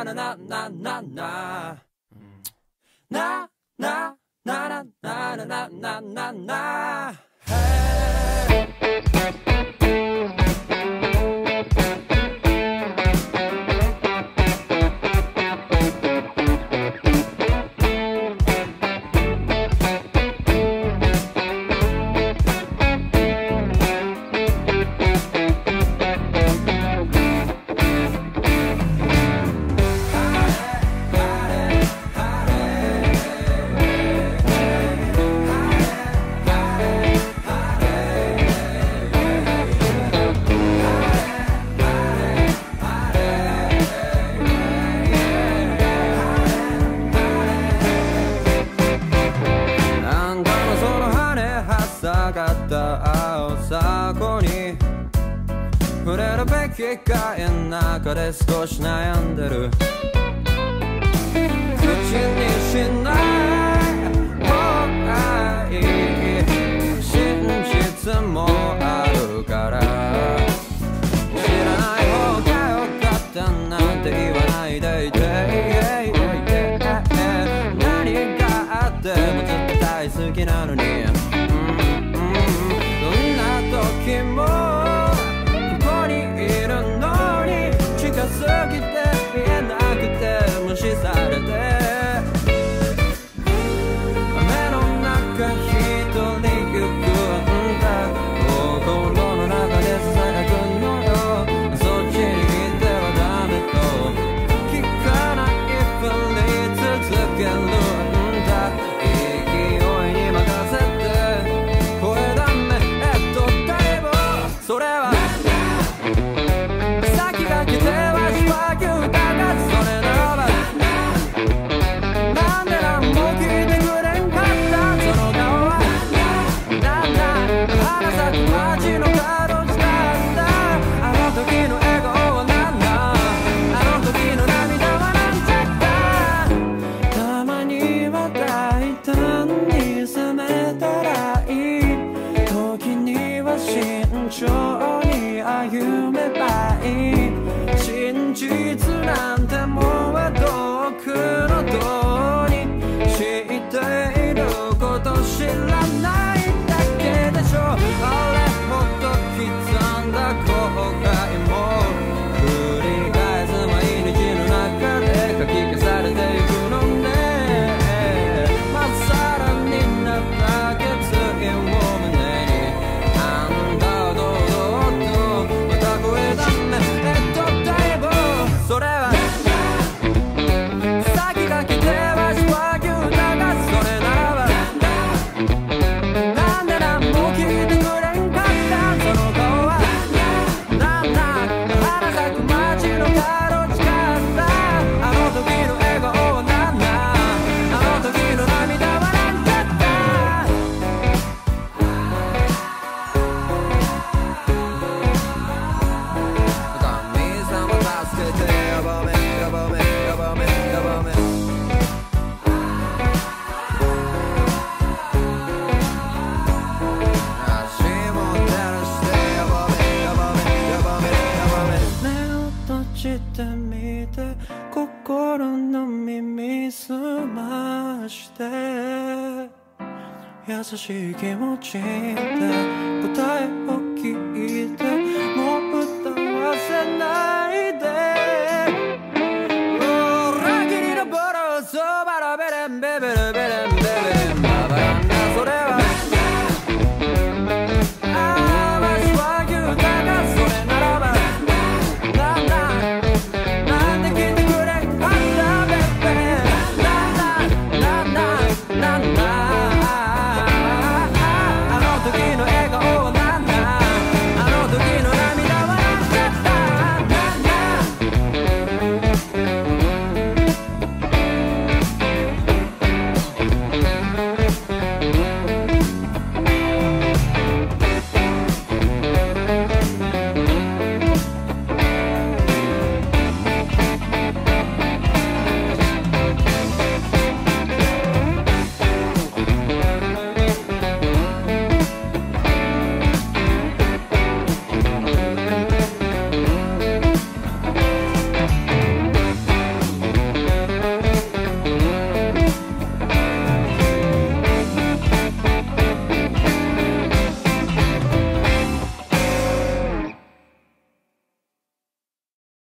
なななななななななななななな触れるべきか絵の中で少し悩んでる口にしない方がいい真実もあるから知らない方がよかったなんて言わないでいて何があってもずっと大好きなのにどんな時も近すぎて見えなくて無視されて雨の中一人行くんだ心の中でささやくのよそっちにいてはダメと聞かないふり続けるんだ勢いに任せてこれダメだいぶそれは先が来て歩めばいい真実なんてもう遠くのどうに知っていること知らないだけでしょあれほど刻んだ後悔も繰り返す毎日の中で書き消されていくのねまっさらになった決意を胸にそれは先が来てはしばきゅうだがそれならばなんで何も聞いてくれんかったその顔はなんだ花咲く街の角地からあの時の笑顔はなんだあの時の涙はなんだった神様助けてしてみて心の耳すまして優しい気持ちで